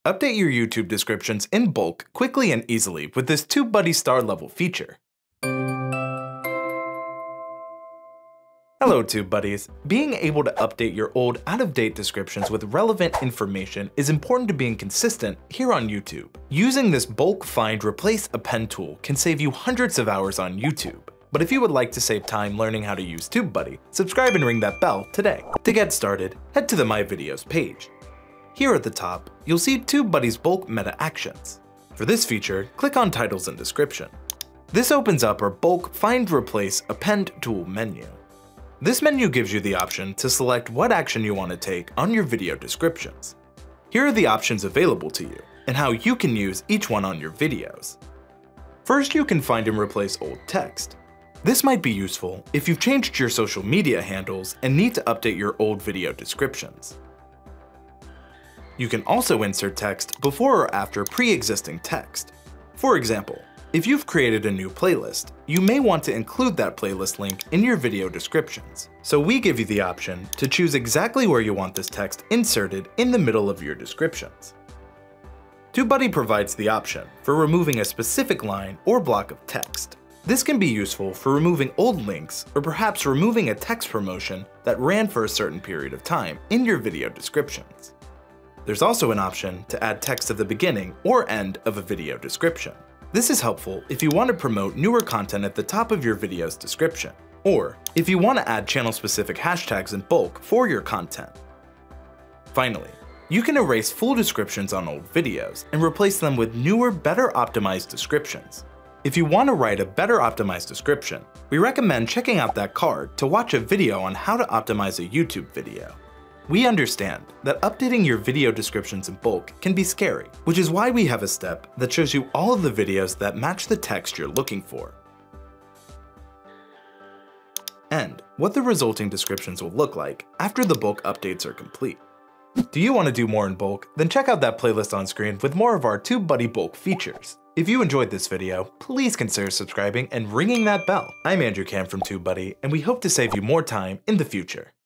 Update your YouTube descriptions in bulk quickly and easily with this TubeBuddy Star level feature. Hello TubeBuddies! Being able to update your old out-of-date descriptions with relevant information is important to being consistent here on YouTube. Using this bulk find replace append tool can save you hundreds of hours on YouTube. But if you would like to save time learning how to use TubeBuddy, subscribe and ring that bell today. To get started, head to the My Videos page. Here at the top, you'll see TubeBuddy's bulk meta actions. For this feature, click on Titles and Description. This opens up our bulk find replace append tool menu. This menu gives you the option to select what action you want to take on your video descriptions. Here are the options available to you, and how you can use each one on your videos. First, you can find and replace old text. This might be useful if you've changed your social media handles and need to update your old video descriptions. You can also insert text before or after pre-existing text. For example, if you've created a new playlist, you may want to include that playlist link in your video descriptions. So we give you the option to choose exactly where you want this text inserted in the middle of your descriptions. TubeBuddy provides the option for removing a specific line or block of text. This can be useful for removing old links or perhaps removing a text promotion that ran for a certain period of time in your video descriptions. There's also an option to add text at the beginning or end of a video description. This is helpful if you want to promote newer content at the top of your video's description, or if you want to add channel-specific hashtags in bulk for your content. Finally, you can erase full descriptions on old videos and replace them with newer, better optimized descriptions. If you want to write a better optimized description, we recommend checking out that card to watch a video on how to optimize a YouTube video. We understand that updating your video descriptions in bulk can be scary, which is why we have a step that shows you all of the videos that match the text you're looking for, and what the resulting descriptions will look like after the bulk updates are complete. Do you want to do more in bulk? Then check out that playlist on screen with more of our TubeBuddy bulk features. If you enjoyed this video, please consider subscribing and ringing that bell. I'm Andrew Cam from TubeBuddy, and we hope to save you more time in the future.